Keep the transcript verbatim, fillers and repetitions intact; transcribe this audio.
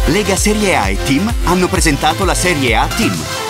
Lega Serie A e Team hanno presentato la Serie A Team.